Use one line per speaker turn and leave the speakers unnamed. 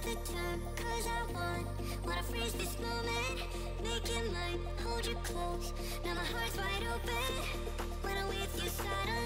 the time, cause I wanna freeze this moment. Make it mine, hold you close. Now my heart's wide open. When I'm with you, side on